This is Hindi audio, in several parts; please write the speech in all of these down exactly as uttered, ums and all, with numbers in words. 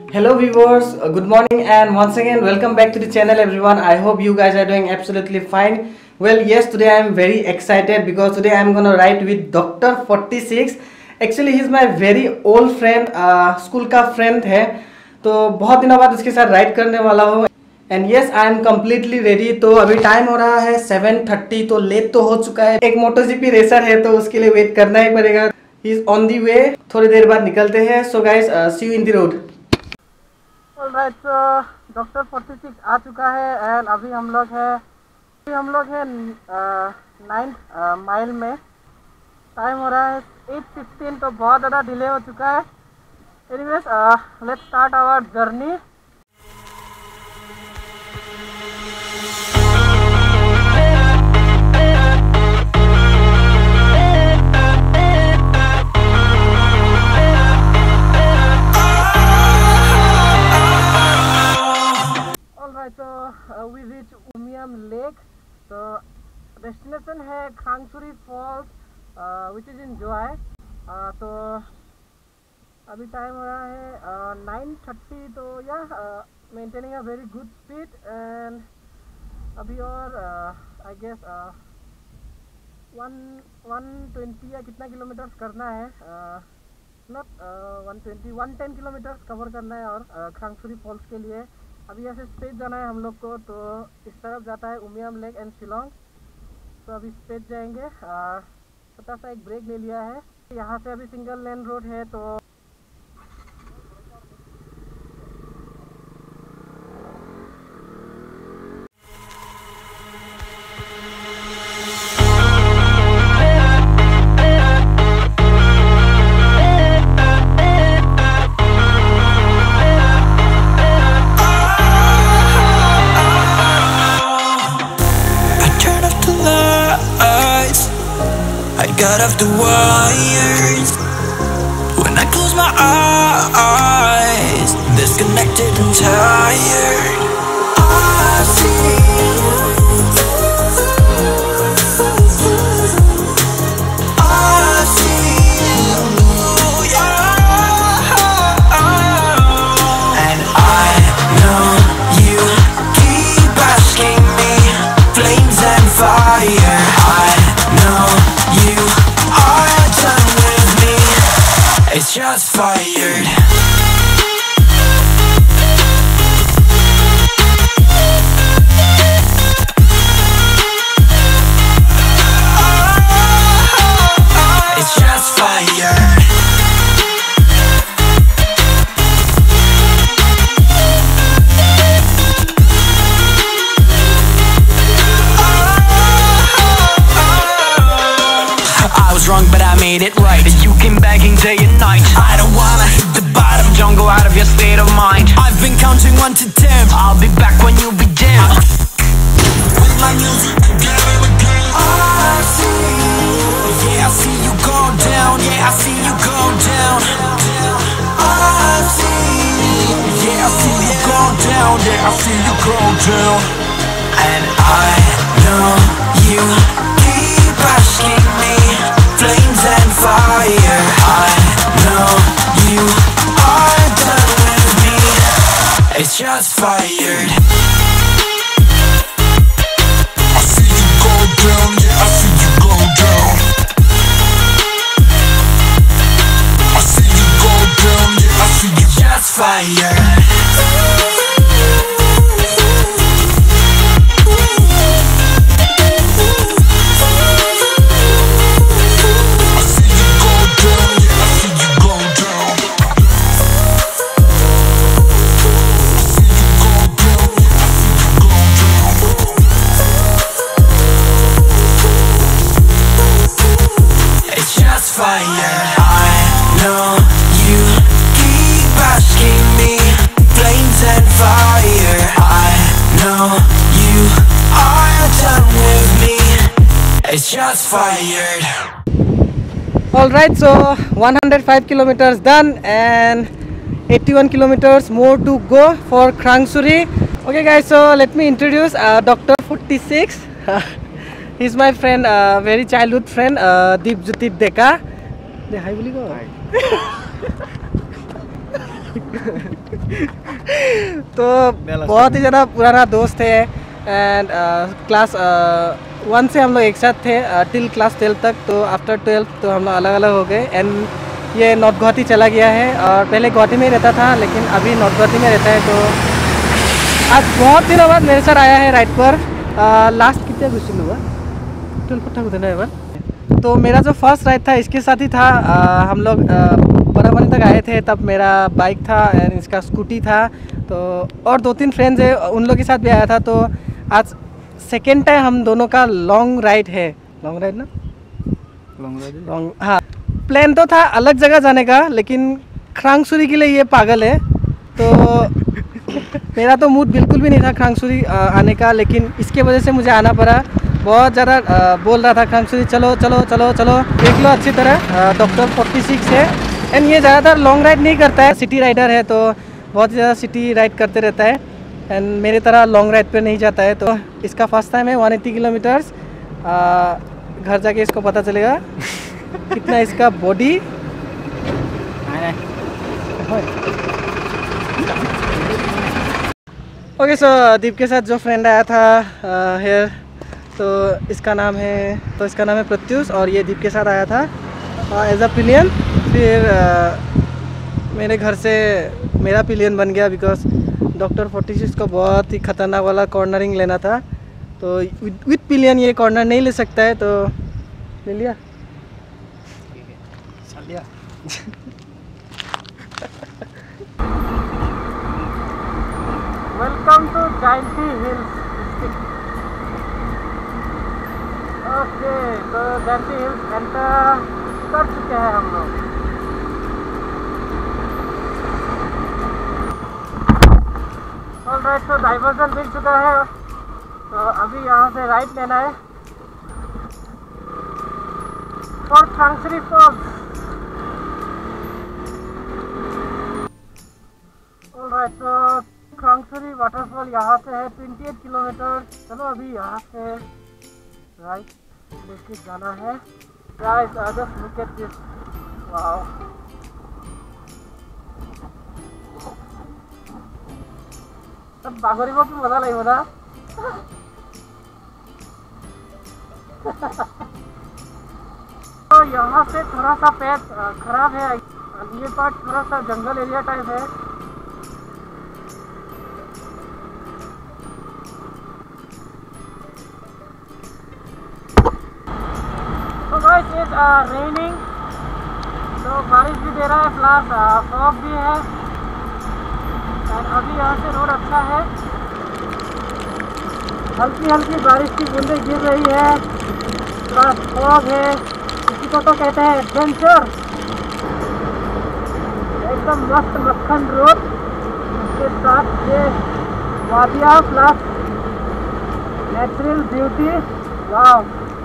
Hello viewers, uh, good morning and once again welcome back to the channel everyone. I hope you guys are doing absolutely fine. Well, yes, today I am very excited because today I am gonna write with Doctor forty-six. Actually he is my very old friend, uh, school का friend है, तो बहुत दिनों बाद उसके साथ write करने वाला हूँ. And yes, I am completely ready. तो अभी टाइम हो रहा है सेवन थर्टी, तो लेट तो हो चुका है. एक MotoGP रेसर है तो उसके लिए वेट करना ही पड़ेगा. He is on the way. थोड़ी देर बाद निकलते हैं. So guys, uh, see you in the road. Alright, so doctor forty six आ चुका है एंड अभी हम लोग है अभी हम लोग है नाइन माइल में. टाइम हो रहा है एट फिफ्टीन, तो बहुत ज़्यादा डिले हो चुका है. Anyways, let's start our journey. So uh, we reach Umiam Lake. So destination है krang falls, uh, which is in Joy. uh, तो अभी टाइम हो रहा है नाइन थर्टी. तो या maintaining a very good speed and अभी और I guess one one twenty या कितना किलोमीटर्स करना है. Not one twenty one ten kilometres cover करना है और krang फॉल्स के लिए. अभी यहाँ से स्पेस जाना है हम लोग को, तो इस तरफ जाता है उमियाम लेक एंड शिलोंग. तो अभी स्पेस जाएंगे. छोटा सा एक ब्रेक ले लिया है. यहाँ से अभी सिंगल लेन रोड है. तो got off the wires when I close my eyes, disconnected and tired. I see I see you, yeah. And I know you keep asking me, flames and fire. I know you are done with me, it's just fired. It's just fired. Wrong, but I made it right. You came begging day and night. I don't wanna hit the bottom, don't go out of your state of mind. I've been counting one to ten, I'll be back when you begin. With my music again and again. I see, yeah, I see you go down. Yeah, I see you go down. I see, yeah, I see you go down. Yeah, I see you go down. And I know you keep asking me, flames and fire. I know you are done with me, it's just fired. I see you go down, yeah, I see you go down. I see you go down, yeah, I see you just fired. Fire. I know you keep asking me, flames and fire. I know you are done with me, it's just fired. Alright, so one hundred five kilometers done and eighty-one kilometers more to go for krang. Okay guys, so let me introduce uh, Doctor forty-six. He's my friend, uh, very childhood friend, uh, Deep Jyoti Deka. Hi, will you go? Hi. तो बहुत ही ज़्यादा पुराना दोस्त है एंड क्लास वन से हम लोग एक साथ थे टिल क्लास ट्वेल्व तक। तो आफ्टर ट्वेल्व तो हम लोग अलग अलग हो गए एंड ये नॉर्थ गुवाहाटी चला गया है और पहले गुवाहाटी में ही रहता था लेकिन अभी नॉर्थ गुवाहाटी में रहता है। तो आज बहुत दिनों बाद मेरे साथ आया है राइड पर। लास्ट कितने गुस्से हुआ ट्वेल्व पट्टा को देना है बार। तो मेरा जो फर्स्ट राइड था इसके साथ ही था। आ, हम लोग बराबरी तक आए थे तब मेरा बाइक था एंड इसका स्कूटी था। तो और दो तीन फ्रेंड्स है उन लोग के साथ भी आया था। तो आज सेकेंड टाइम हम दोनों का लॉन्ग राइड है। लॉन्ग राइड ना लॉन्ग राइड लॉन्ग हाँ। प्लान तो था अलग जगह जाने का लेकिन क्रांगसुरी के लिए ये पागल है। तो मेरा तो मूड बिल्कुल भी नहीं था क्रांगसुरी आने का लेकिन इसके वजह से मुझे आना पड़ा। बहुत ज़्यादा बोल रहा था क्रांगसुरी चलो चलो चलो चलो देख लो अच्छी तरह। डॉक्टर फोर्टी सिक्स है एंड ये ज़्यादातर लॉन्ग राइड नहीं करता है, सिटी राइडर है तो बहुत ज़्यादा सिटी राइड करते रहता है एंड मेरे तरह लॉन्ग राइड पे नहीं जाता है। तो इसका फर्स्ट टाइम है वन एट्टी किलोमीटर्स। घर जाके इसको पता चलेगा कितना इसका बॉडी। ओके सो दीप के साथ जो फ्रेंड आया था हेयर तो इसका नाम है तो इसका नाम है प्रत्युष और ये दीप के साथ आया था एज अ पिलियन। फिर uh, मेरे घर से मेरा पिलियन बन गया बिकॉज डॉक्टर फोर्टी सिक्स को बहुत ही ख़तरनाक वाला कॉर्नरिंग लेना था। तो विथ पिलियन ये कॉर्नर नहीं ले सकता है तो ले लिया चल लिया। Welcome to Jaintia Hills. Okay तो जायंती हिल्स एंटर कर चुके हैं हम लोग। ऑलराइट तो डाइवर्जन मिल चुका है तो अभी यहाँ से राइट लेना है फॉर क्रांगसुरी फॉल्स। ऑलराइट तो क्रांगसुरी वाटरफॉल यहाँ से है अट्ठाईस किलोमीटर। चलो अभी यहाँ से राइट लेके जाना है। Guys just look at this wow. तब बागोरीबो की मजा लगी ना। तो यहाँ से थोड़ा सा पैथ खराब है, ये पार्ट थोड़ा सा जंगल एरिया टाइप है। तो गाइस इट्स रेनिंग तो बारिश भी दे रहा है प्लस फॉग भी है और अभी यहाँ से रोड अच्छा है। हल्की हल्की बारिश की बूंदें गिर रही है प्लस फॉग है। इसी को तो कहते हैं एडवेंचर। एकदम मस्त मक्खन रोड के साथ ये वादियाँ प्लस नेचुरल ब्यूटी। वाव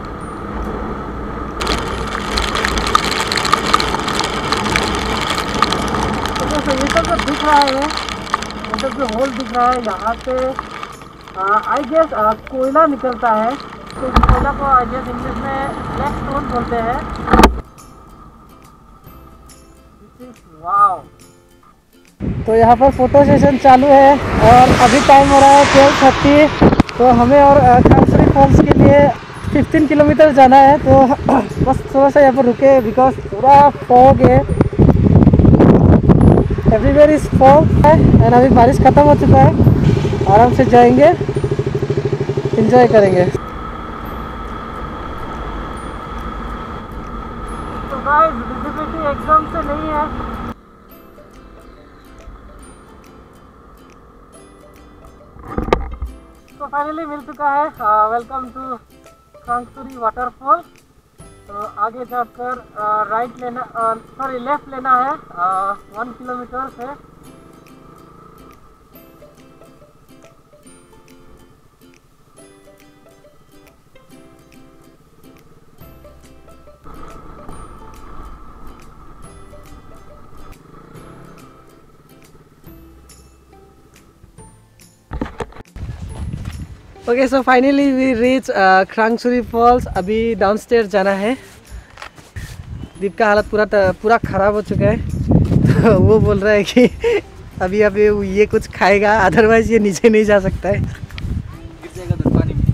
तो ये सब जो दिख रहा है ये सब जो होल दिख रहा है यहाँ से आई गेस कोयला निकलता है। तो कोयला को आई गेस इंग्लिश में ब्लैक स्टोन बोलते हैं। वाव तो यहाँ पर फोटो सेशन चालू है और अभी टाइम हो रहा है ट्वेल्व थर्टी। तो हमें और क्रांगसुरी फॉल्स के लिए फिफ्टीन किलोमीटर जाना है। तो बस थोड़ा सा यहाँ पर रुके बिकॉज पूरा फॉग है, एवरीवेयर इज फॉग है एंड अभी बारिश ख़त्म हो चुका है। आराम से जाएंगे एंजॉय करेंगे। तो गाइस विजिबिलिटी एकदम से नहीं है। तो फाइनली मिल चुका है वेलकम टू क्रांगसुरी वाटरफॉल। तो आगे जाकर राइट लेना सॉरी लेफ्ट लेना है वन किलोमीटर से। Okay so finally we reach Krangsuri Falls. अभी डाउनस्टेयर जाना है। दीप का हालत पूरा पूरा ख़राब हो चुका है। तो वो बोल रहा है कि अभी अभी ये कुछ खाएगा, अदरवाइज ये नीचे नहीं जा सकता है। गिर जाएगा दूध पानी में।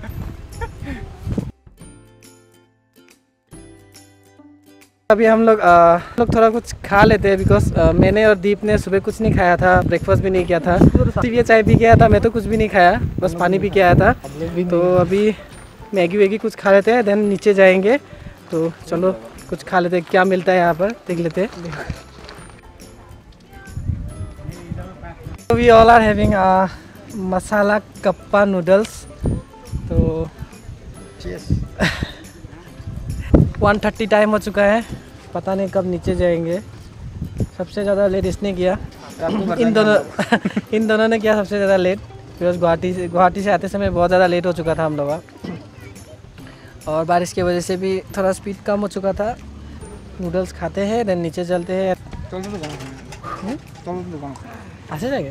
अभी हम लोग आ, लोग थोड़ा कुछ खा लेते हैं, बिकॉज मैंने और दीप ने सुबह कुछ नहीं खाया था, ब्रेकफास्ट भी नहीं किया था। सिर्फ ये चाय पी के आया था, मैं तो कुछ भी नहीं खाया, बस पानी पी के आया था। तो अभी मैगी वैगी कुछ खा लेते हैं, देन नीचे जाएंगे। तो चलो कुछ खा लेते हैं, क्या मिलता है यहाँ पर देख लेते हैं। We all are having masala cuppa noodles. तो वन थर्टी टाइम हो चुका है, पता नहीं कब नीचे जाएंगे। सबसे ज़्यादा लेट इसने किया, इन दोनों इन दोनों ने किया सबसे ज़्यादा लेट, बिकॉज गुवाहाटी से गुवाहाटी से आते समय बहुत ज़्यादा लेट हो चुका था हम लोग का, और बारिश की वजह से भी थोड़ा स्पीड कम हो चुका था। नूडल्स खाते हैं, देन नीचे चलते हैं। ऐसे जाएंगे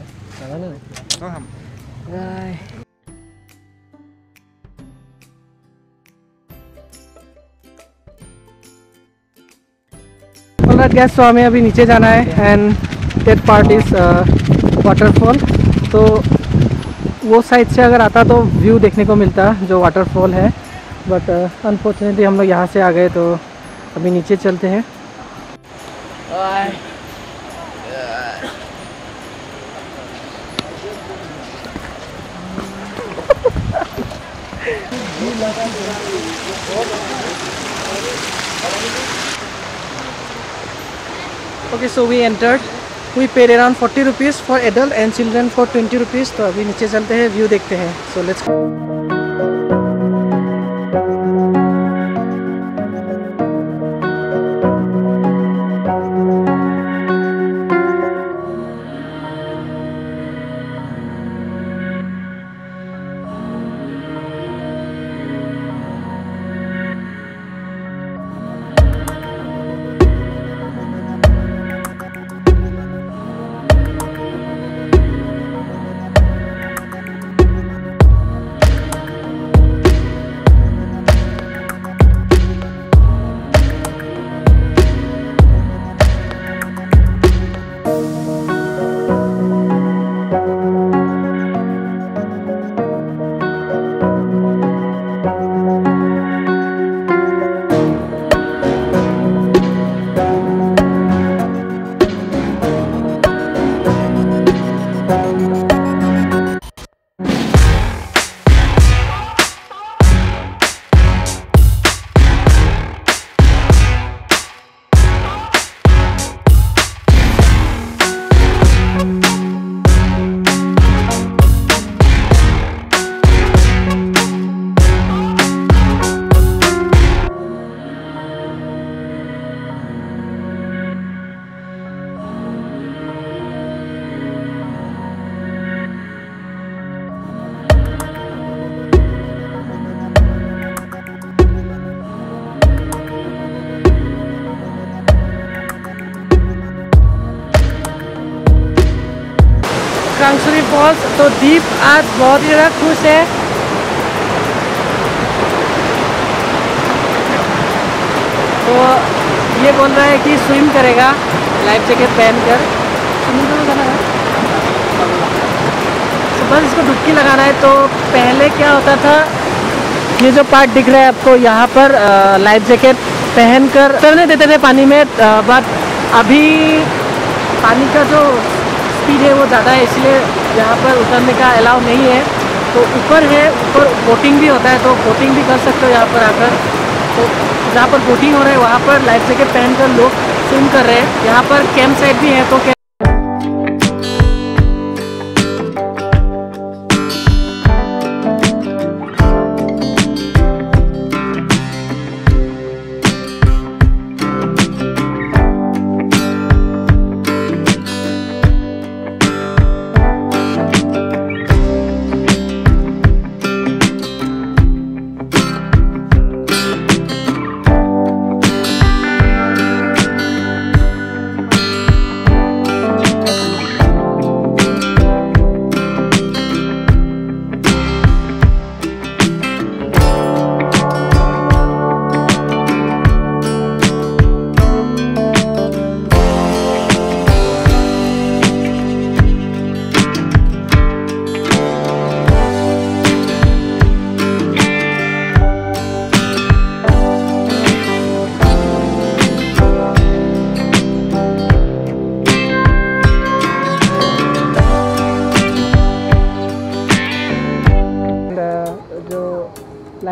ऑलराइट गैस, तो हमें अभी नीचे जाना है and that part is waterfall. तो वो साइड से अगर आता तो व्यू देखने को मिलता जो वाटरफॉल है, बट अनफॉर्चुनेटली हम लोग यहाँ से आ गए, तो अभी नीचे चलते हैं। Okay, so we entered. We paid around forty rupees for adult and children for twenty rupees. तो अभी नीचे चलते हैं, व्यू देखते हैं। So let's go. Krangsuri Falls. तो दीप आज बहुत ही ज़्यादा खुश है। तो ये बोल रहा है कि स्विम करेगा लाइफ जैकेट पहनकर। स्विमिंग पूल जाना है, तो बस इसको डुबकी लगाना है। तो पहले क्या होता था, ये जो पार्ट दिख रहा है आपको, यहाँ पर लाइफ जैकेट पहनकर उतरने देते थे पानी में, बट अभी पानी का जो स्पीड है वो ज़्यादा है, इसलिए यहाँ पर उतरने का अलाउ नहीं है। तो ऊपर है, ऊपर बोटिंग भी होता है, तो बोटिंग भी कर सकते हो यहाँ पर आकर। तो जहाँ पर बोटिंग हो रहा है वहाँ पर लाइफ जैकेट पहनकर लोग स्विम कर रहे हैं। यहाँ पर कैंप साइट भी है, तो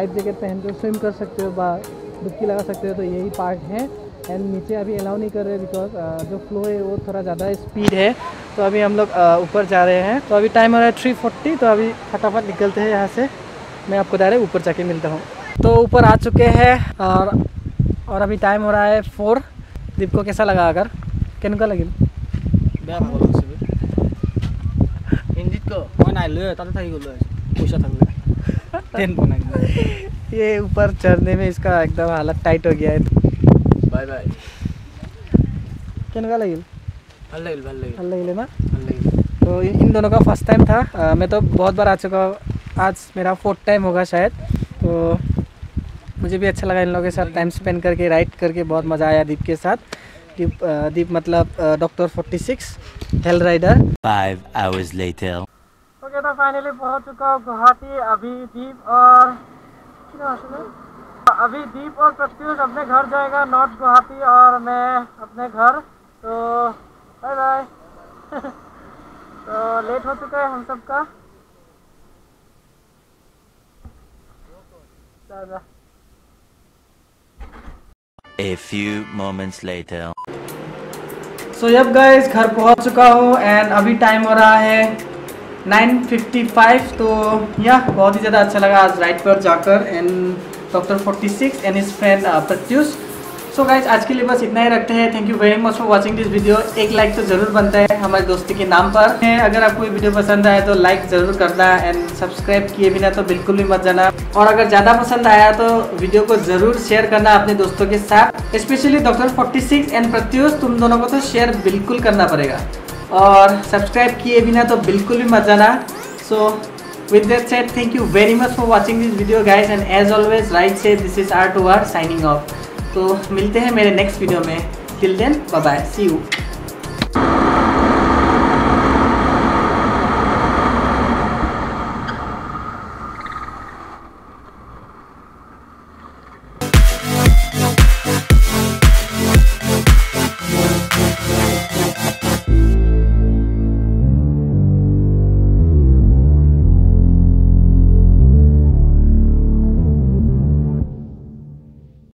लाइफ जैकेट पहन के स्विम कर सकते हो, डुबकी लगा सकते हो, तो यही पार्ट है। एंड नीचे अभी अलाउ नहीं कर रहे बिकॉज जो फ्लो है वो थोड़ा ज़्यादा स्पीड है। तो अभी हम लोग ऊपर जा रहे हैं। तो अभी टाइम हो रहा है थ्री फोर्टी, तो अभी फटाफट निकलते हैं यहाँ से। मैं आपको डायरेक्ट ऊपर जाके मिलता हूँ। तो ऊपर आ चुके हैं और और अभी टाइम हो रहा है फोर। दीप को कैसा लगा? अगर केनेकुवा लगे बेया भाग लागছে इंजित को मैं নাই লৈ তাতে থাকি গলো পয়সা থাকলে टेन बनाई। ये ऊपर चढ़ने में इसका एकदम हालत टाइट हो गया है। बाय बाय केनेकुवा लगे? ভাল লাগিল ভাল লাগিল ভাল লাগিলে ना? ভাল লাগিল। तो इन, इन दोनों का फर्स्ट टाइम था। आ, मैं तो बहुत बार आ चुका हूँ, आज मेरा फोर्थ टाइम होगा शायद। तो मुझे भी अच्छा लगा इन लोगों के साथ टाइम स्पेंड करके, राइड करके बहुत मज़ा आया दीप के साथ। दीप दीप मतलब doctor forty six hell rider. Five hours later. Okay, तो फाइनली पहुँच चुका हूँ गुवाहाटी। अभी दीप और अभी दीप और प्रत्युष अपने घर जाएगा नॉर्थ गुवाहाटी, और मैं अपने घर। तो बाय बाय। तो लेट हो चुका है हम सबका। A few moments later. So yup guys, घर पहुंच चुका हूँ एंड अभी टाइम हो रहा है नाइन फिफ्टी फाइव। तो या बहुत ही ज़्यादा अच्छा लगा आज राइड पर जाकर and doctor forty six and his friend Pratyush. So guys, आज के लिए बस इतना ही रखते हैं। Thank you very much for watching this video. एक लाइक तो ज़रूर बनता है हमारी दोस्ती के नाम पर। अगर आपको ये वीडियो पसंद आया तो लाइक ज़रूर करना एंड सब्सक्राइब किए बिना तो बिल्कुल भी मत जाना। और अगर ज़्यादा पसंद आया तो वीडियो को ज़रूर शेयर करना अपने दोस्तों के साथ। Specially doctor forty six and Pratyush, तुम दोनों को तो शेयर बिल्कुल करना पड़ेगा। और सब्सक्राइब किए बिना तो बिल्कुल भी मत जाना। सो with that said, thank you very much for watching this video guys, and as always right say this is R to R signing off। तो मिलते हैं मेरे नेक्स्ट वीडियो में। Till then bye bye, see you.